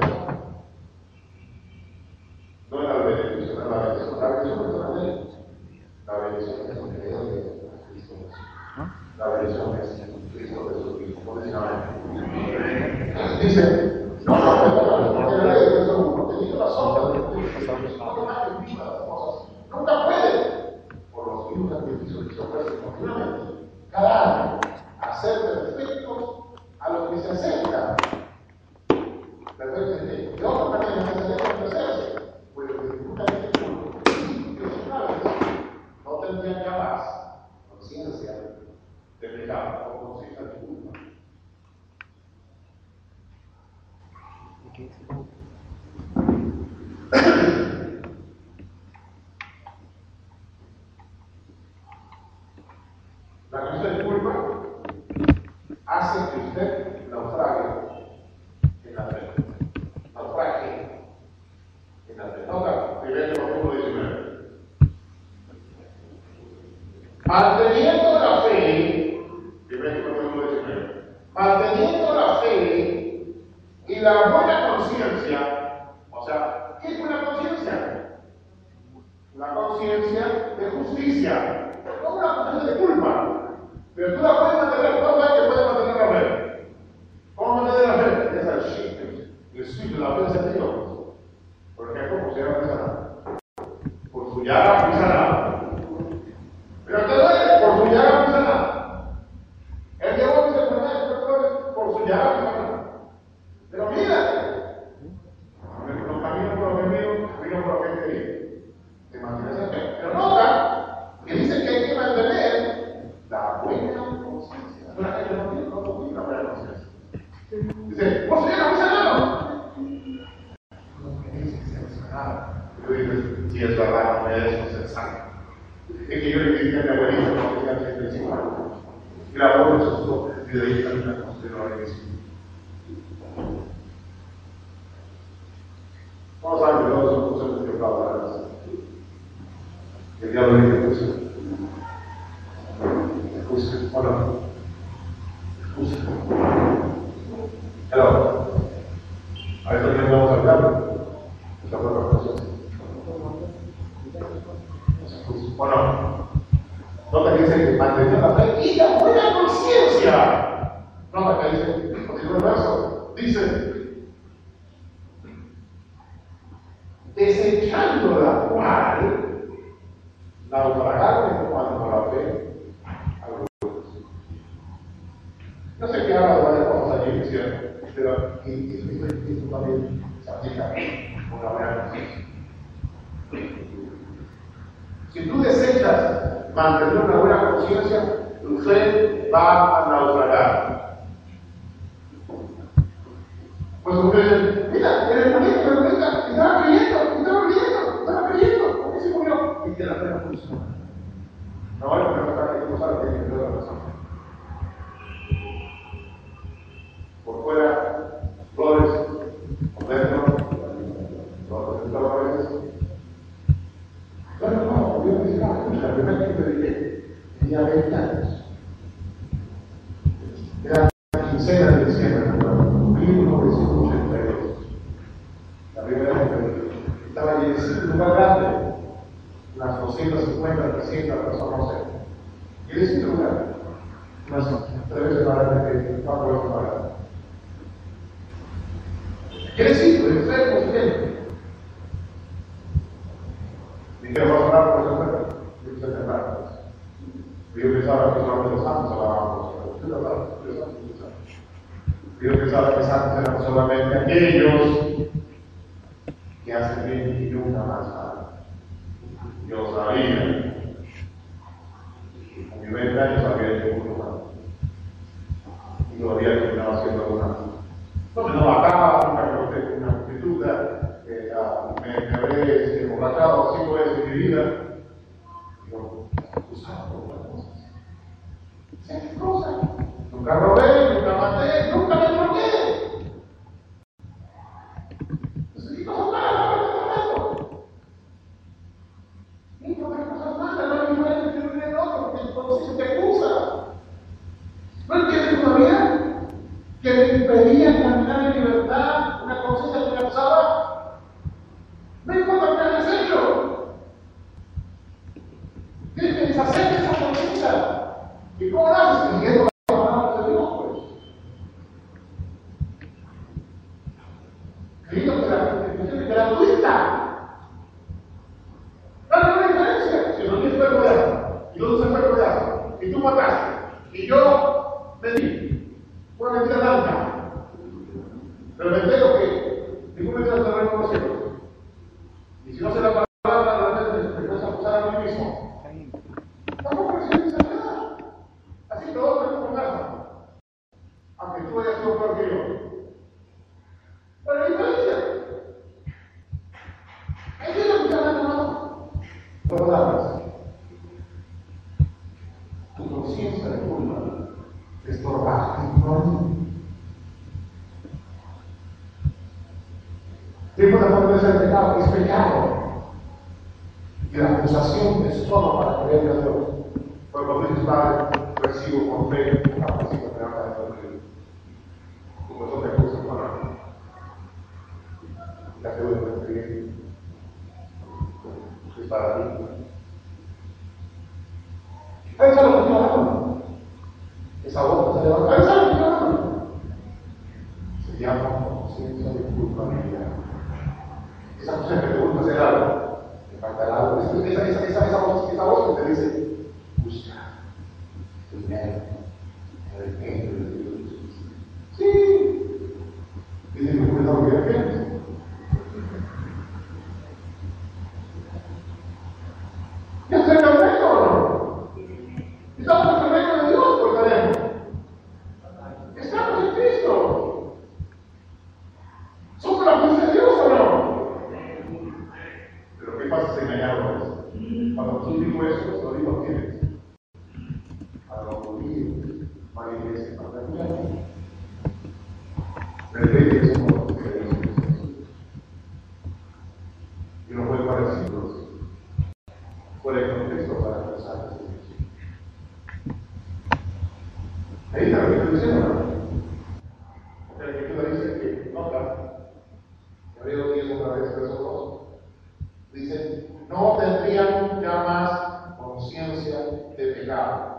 no era la bendición, era la bendición. La bendición es la ley. La bendición es lo que le dio a Cristo Jesús. La bendición es Cristo Jesús. ¿Cómo dicen amén? Dice, no, no, no, porque la ley es uno, porque dice la sombra de Cristo. Dios, no tomaste viva las cosas. Nunca puede, por los mismos sacrificios que se ofrecen continuamente, cada año, hacer perfectos a los que se acercan. Perfectos de de otra manera se acercan a ofrecerse, pues desde nunca tiene culto. Los padres no tendrían jamás conciencia de pecado o conciencia de culpa. La conciencia de culpa hace que usted naufrague en la fe. Naufrague en la fe. Nota, primero Timoteo diecinueve. Manteniendo la fe, primero Timoteo diecinueve, manteniendo la fe y la buena conciencia, o sea, ¿qué es buena conciencia? La conciencia de justicia, no una conciencia de culpa. Pero tú la puedes mantener, ¿cómo es que puedes mantener la fe? ¿Cómo mantener la fe? Es el shift, el espíritu de la fe de Dios. Por ejemplo, por su llaga pisará. Por su llaga pisará. Pero te duele, por su llaga pisará. Él llevó mis enfermedades, por su llaga pisará. Pero mira, no camino por lo que mío, camino por lo que quería. Te mantienes en fe. Pero nota que dice que hay que mantener la buena conciencia. Una gente no tiene, no tiene la buena conciencia. Dice, ¿por qué no pasa nada? No me dice que sea sanado. Yo digo, si es verdad, no me des ser sano. Es que yo le dije a mi abuelita cuando tenía treinta y cinco años. Y la abuela se asustó y le dije a una consejera de eso. ¿Cómo saben que todos son conceptos que hablan? El diablo le dice, excusa, o no? Excusa. Hello. A esto también vamos a hablar. Esta otra cosa. ¿O no? Nota que dice que mantener la fe y la buena conciencia. Nota que dice, continúa el verso, dice, desechando la cual naufragaron cuando la fe. No sé qué habla de varias cosas allí, es cierto, pero esto también se aplica a una buena conciencia. Si tú desechas mantener una buena conciencia, tu fe va a naufragar. Pues ustedes, mira, en el momento de la pregunta, estaba creyendo, estaba creyendo, estaba creyendo, ¿por qué se murió? Y que la fe no funciona. No, bueno, pero está que no sabe que tiene que la persona. Por fuera, flores, por dentro, los resultados. Bueno, no, yo me decía, escucha, el primer que te dije, tenía veinte años. Era la quincena de diciembre, mil novecientos ochenta y dos. La primera vez que me dije, estaba allí en un lugar grande, unas doscientas cincuenta, trescientas personas, no sé. Y en ese lugar, unas tres veces más grande que cuatro veces más grande. ¿Quiere decir? Pues enfermos y gente. Dijeron, vamos a hablar por ese enfermo. Yo quise enfermar. Yo pensaba que solamente los santos hablaban por ese enfermo. Yo pensaba que santos eran solamente aquellos que hacen bien y nunca más nada. Yo sabía. Con mis veinte años había hecho mucho más. Y todavía continuaba haciendo algunas. No me mataba, nunca conocí una prostituta, eh, uh, me, me habré emborrachado cinco veces en mi vida. Digo, usaba por otras cosas. ¿Sé qué cosa? Nunca robé, nunca maté, nunca me drogué. Entonces, ¿qué cosas malas no me esto? ¿Qué cosas malas? No es diferente que un bien otro, porque el conocido te acusa. ¿No entiendes todavía? Que me impedían caminar en libertad, una conciencia que me acusaba. No importa lo que hayas hecho. Tienes que deshacer esa conciencia. ¿Y cómo lo haces? no sé la palabra, realmente me cuesta usar a mí mismo. Tampoco recibes sanidad. Así todos tenemos un alma. Aunque tú hayas sido peor que yo. Pero la diferencia. Hay que escuchar a tu mano. Dos palabras. Tu conciencia de culpa te estorba en tu alma. Tiempo de fortaleza del pecado es pecado. Y la acusación es solo para creer a Dios. Pero cuando dices, Padre, recibo con fe la práctica de la palabra de Dios. Tu corazón te acusa con la mano. La deuda de escribir es para ti. Ahí está lo que está hablando. Esa voz se levanta. Ahí está lo que está hablando. Se llama conciencia de culpabilidad. Esa cosa que te gusta hacer algo, te faltará algo. Esa, esa, esa, esa, esa, voz, esa voz que te dice, busca primero el reino de Dios. Sí. Dice, me cuesta lo que quieres. ¿Ya está en el reino o no? Estamos en el reino de Dios, pues tenemos. Estamos en Cristo. ¿Somos la presencia de Dios o no? Pero ¿qué pasa si engañaron? Cuando tú digo eso, lo digo a quiénes. A los judíos, a la iglesia, a la iglesia. Pero el que somos los que creemos en Jesús. Y no fue parecido por el contexto para empezar a decir. Ahí está lo que estoy diciendo, ¿no? El que tú dice que, nota, Hebreo diez otra vez, verso dos. Dice, no tendrían ya más conciencia de pecado.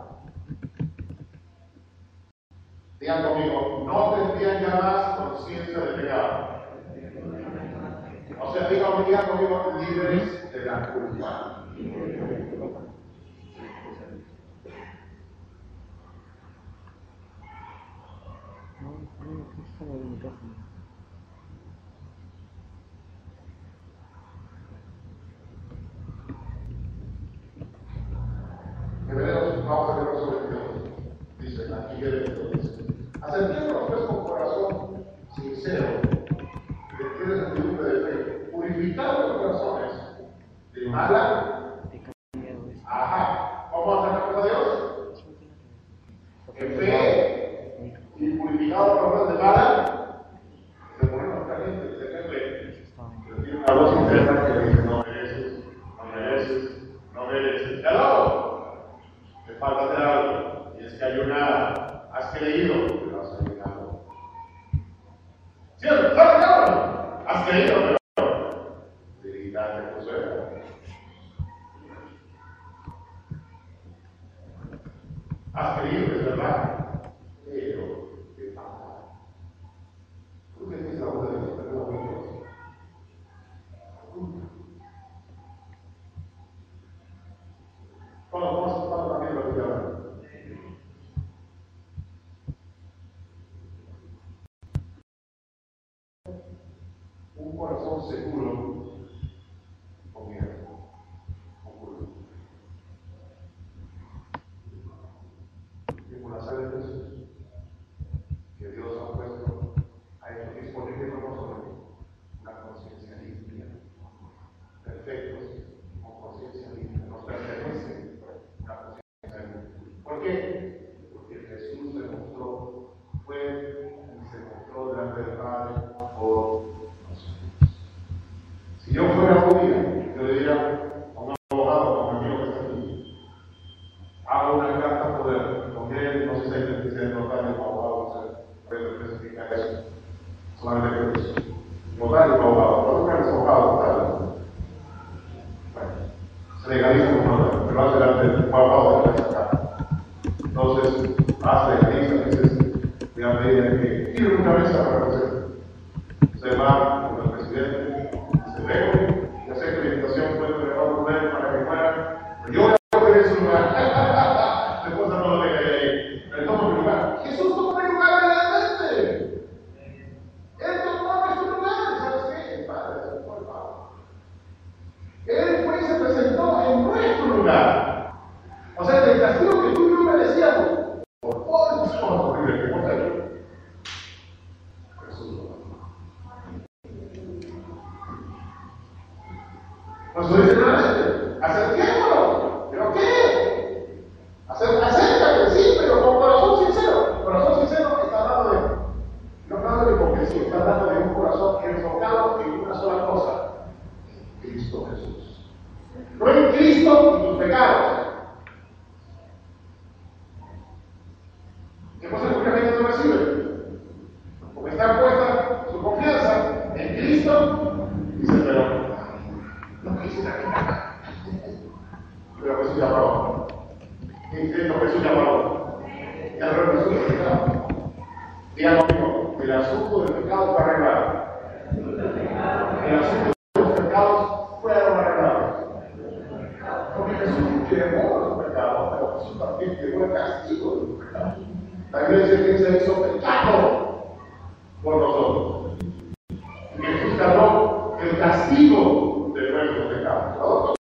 Digan conmigo, no tendrían ya más conciencia de pecado. O sea, digan, digan conmigo, libres de la culpa. Hebreos, vamos a ver verso veintidós. Dice, aquí Hebreos dice, acerquémonos pues con corazón sincero, que tiene servidumbre de fe, purificar los corazones de mala. Ajá, ¿cómo acercamos a Dios? En fe y purificado los corazones de mala. Se ponen calientes, se fe, pero tiene una voz interna que le dice, no mereces, no mereces, no mereces. ¡Hello! Te falta hacer algo, tienes que ayunar, has creído, pero has ayunado. ¿Cierto? ¿Sabes cabrón? Has creído, pero debilidad de poseer. Has creído, es verdad, pero te falta. ¿Tú qué dices la voz de Dios? Perdón, Dios. ¿Cómo vamos a estar también lo que hablan? Un corazón seguro con miedo, con culpa. Y por la sangre de Jesús, que Dios ha puesto, ha hecho disponible para nosotros una conciencia limpia, perfectos, con conciencia limpia, nos pertenece una conciencia limpia. ¿Por qué? Porque Jesús se mostró, fue y se mostró delante del Padre por nosotros. Si yo fuera judía, yo le diría a un abogado como el mío que está aquí, hago una carta poder, con él, no sé si hay necesidad de notar el abogado, no sé, puede especificar eso, solamente que eso. Notar el abogado, no tocar el abogado, tal. Bueno, se legaliza como notar, pero hace delante del abogado de la carta. Entonces, hace legaliza, dices, voy a pedir que tire una mesa para hacer. Se va con el presidente, se ve, y acepta la invitación, puede preparar un plan para que fuera. Pero yo voy a poner en su lugar. Después no lo deja ahí. Pero toma mi lugar. Jesús toma mi lugar realmente. Él tomó nuestro lugar. ¿Sabes qué? El Padre se fue el Padre. eso dice claramente. Acerquémonos. ¿Pero qué? Acer- Acércate, sí, pero con corazón sincero. Corazón sincero está hablando de, no está hablando de hipocresía, está hablando de un corazón enfocado en una sola cosa: Cristo Jesús. No en Cristo y tus pecados. ¿Qué pasa con que la gente no recibe? Porque está puesta su confianza en Cristo. Dice, pero no quise la vida. Pero Jesús ya pagó. En Cristo Jesús ya pagó. Ya no Jesús el pecado. Diga conmigo, el asunto del pecado fue arreglado. El asunto de los pecados fueron arreglados. Porque Jesús llevó los pecados, pero Jesús también llevó el castigo de los pecados. La Biblia dice que se hizo pecado por nosotros. Y que Jesús cargó el castigo de nuestros pecados.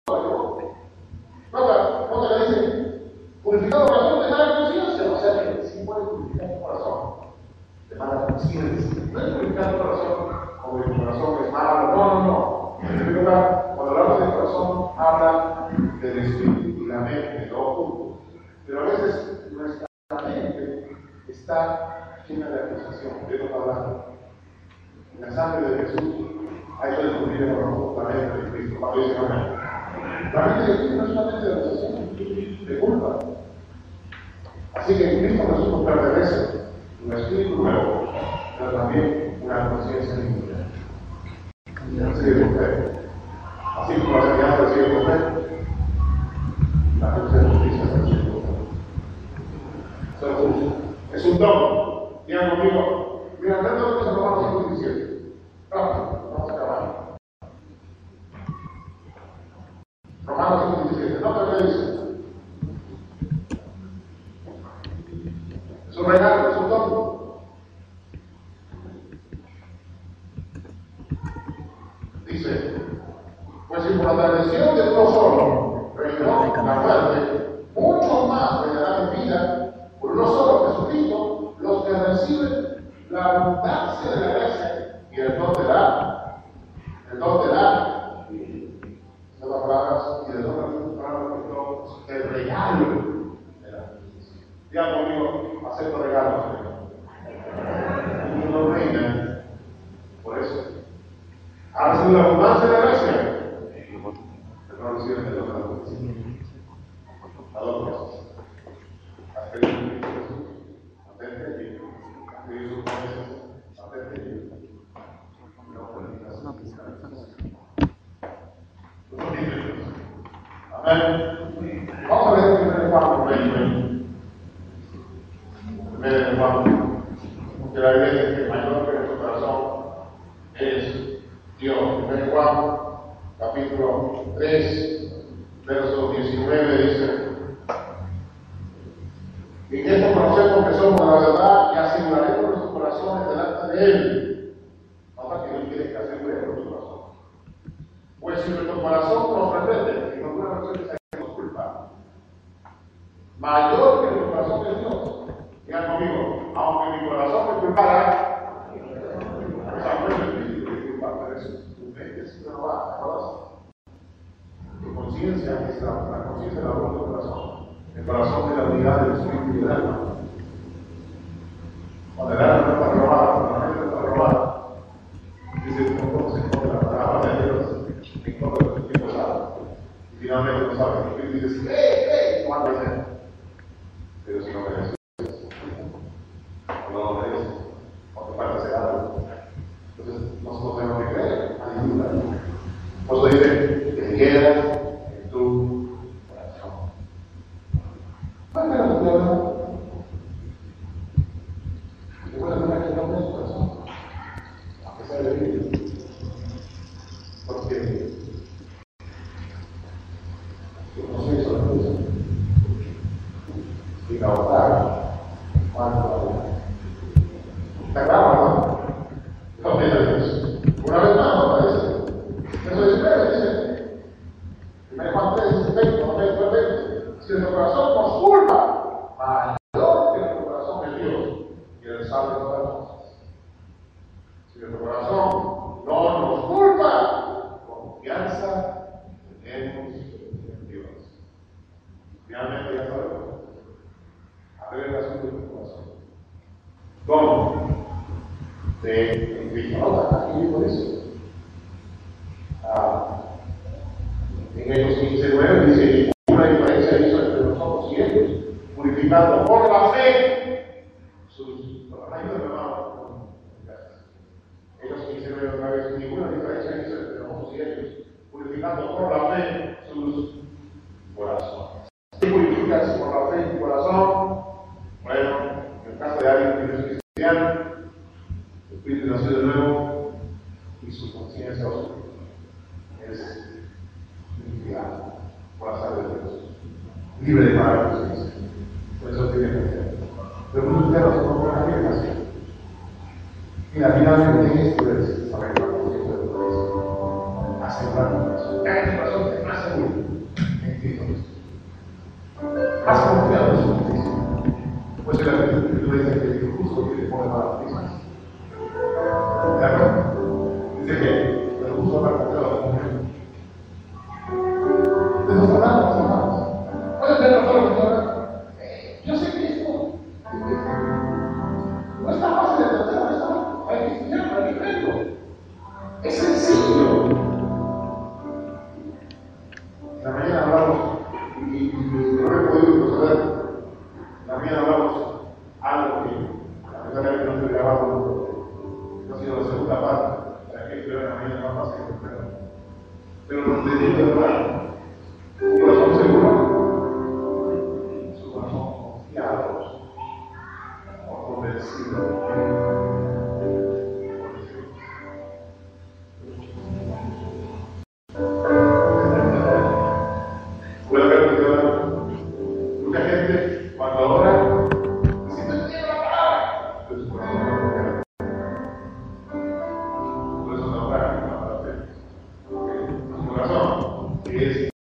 Nota, nota que dice, purificado corazón de mala conciencia. O sea que sí puede purificar tu corazón de mala conciencia. No es purificar tu corazón como que tu corazón es malo. No, no, no. En primer lugar, cuando hablamos del corazón, habla del espíritu y la mente, todo juntos. Pero a veces nuestra mente está llena de acusación. ¿De qué está hablando? En la sangre de Jesús hay que descubrir el corazón, la mente de Cristo. Cuando dice amén. La mente de Cristo no es una mente de acusación, de culpa. Así que en Cristo Jesús nos pertenece un espíritu nuevo, pero también una conciencia limpia. Así de usted. Así como la sanidad recibe usted, la cruz de justicia se recibe usted. Es un don. Digan conmigo, mira, dentro de los Romanos cinco diecisiete. Rápido, vamos a acabar. Romanos cinco diecisiete. No, pero ¿qué dice? Es un regalo, es un don. Dice, pues si por la transgresión de uno solo reinó la muerte, mucho más reinará en vida por uno solo, Jesucristo, los que reciben la abundancia de la gracia y el don de la, el don de la, de las palabras, y el don de las palabras, el regalo de la justicia. Ya conmigo, acepto regalos, y no reina por eso. Ha recibido la abundancia de la gracia, pero no reciben el don de la justicia. Las dos cosas. Has creído en Jesús, atente allí. Has creído sus promesas, atente allí. No políticas. Amén. Vamos a ver el primer Juan veinte. Primer Juan. Que la Biblia dice que el mayor que nuestro corazón es Dios. Primer Juan, capítulo tres, verso diecinueve dice: y que esto conocemos que somos la verdad y aseguraremos nuestros corazones delante de Él. Nota que Él quiere que aseguremos nuestro corazón. Pues si nuestro corazón nos repete, en alguna ocasión nos culpa, mayor que nuestro corazón es Dios. Digan conmigo, aunque mi corazón me culpara, pues aún el espíritu me culpa, pero eso, tu mente sí no va, ¿verdad? Tu conciencia es la, la conciencia de la voz del corazón. El corazón de la unidad del espíritu y del alma. Cuando el alma no está robada, cuando la mente no está robada, dice: ¿cómo se encuentra la palabra de Dios? En contra de los tiempos sabios. Y finalmente no sabe. El espíritu dice: ¡hey, hey! ¿Cuándo es él? Pero si no obedeces, no obedeces, o te falta hacer algo. Entonces, nosotros tenemos que creer, ayuda. Por eso dice: que quieras en tu corazón. ¿Cuál es la verdad? Que buena manera que no es su corazón, aunque sea de Biblia. Porque yo no soy solamente y la otra. Finalmente ya sabemos. Arregla el asunto de tu corazón. ¿Cómo? De Cristo. No, aquí mismo dice. Ah, en Hechos quince nueve dice: una diferencia hizo entre nosotros y ellos, purificando por la fe sus. Ayúdame, hermano. Ellos quince nueve otra vez: ninguna diferencia hizo entre nosotros y ellos, purificando por la fe sus corazones. ¿Qué purificas por la fe en tu corazón? Bueno, en el caso de alguien que no es cristiano, el espíritu nació de nuevo y su conciencia es limpiada por la sangre de Dios, libre de mala conciencia. Por eso tiene que ser. Pero muchos cristianos no pueden hacer así. Mira, finalmente tienes que ver saber la conciencia de tu corazón, asegurar tu corazón. Cada tu corazón es más seguro en Cristo Jesús. Más confiado en su justicia. Pues el Espíritu dice que el justo tiene poder para la justicia. ¿De acuerdo? Dice que el justo va a confiar a la mujer. De los hermanos, los hermanos. Pueden ver todo lo que está. Yo sé que esto no está fácil de entender, no está fácil. Hay que estudiarlo, hay que verlo. Es sencillo. En la mañana hablamos, y, y, y no he podido proceder. En la mañana hablamos algo que lamentablemente no estoy grabando, no ha sido la segunda parte. O sea, que estudiar en la mañana más fácil, pero, pero lo entendí de verdad. Un corazón seguro, su corazón confiado, o convencido. Puede ver que mucha gente cuando adora dice: no entiendo la palabra, pero su corazón no lo entiende. Por eso no habla la palabra. Su corazón, que es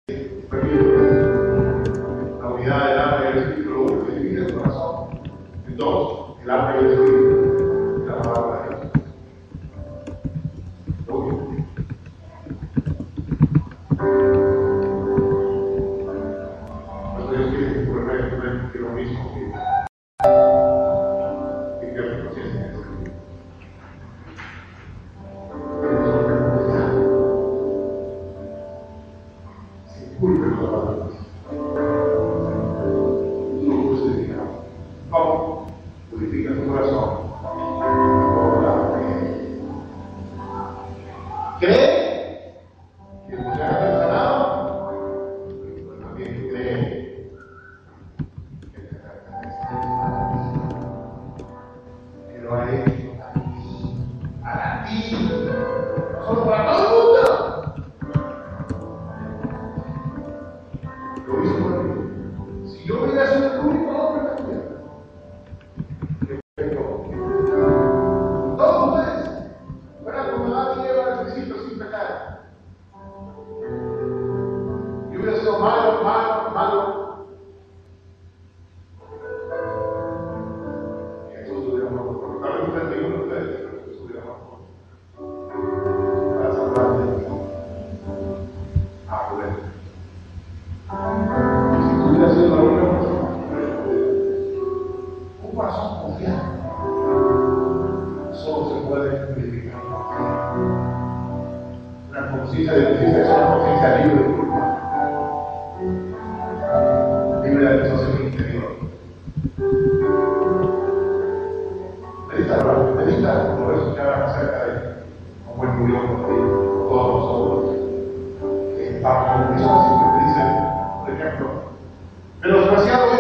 la unidad del alma y del espíritu, lo único que divide el corazón en dos, el alma y el espíritu, la palabra de Dios. Lo único. Pues Dios quiere que por el que lo mismo que que que la conciencia es sin culpa en la palabra. ¿Cómo? Purifica tu corazón por la fe. ¿Cree que el muchacho está sanado? Pues también cree que el que lo ha hecho para ti, no solo para todo el mundo. Lo hizo por mí. Si yo hubiera sido el único hombre que tuviera, todos ustedes fueran como Adán y Eva al principio sin pecado. Y hubiera sido malo, malo, malo. Y Jesús hubiera muerto. Tal vez ustedes ninguno de ustedes, pero Jesús hubiera muerto. Para salvarte. A poder. Y si tú hubieras sido la única persona, un corazón confiado solo se puede purificar con fe. Una conciencia de justicia es una conciencia libre de culpa, libre de acusación interior. Medita, medita como lo escucharás acerca de cómo Él murió por ti, por todos nosotros. Eh, para las personas siempre te dicen, por ejemplo, menospreciado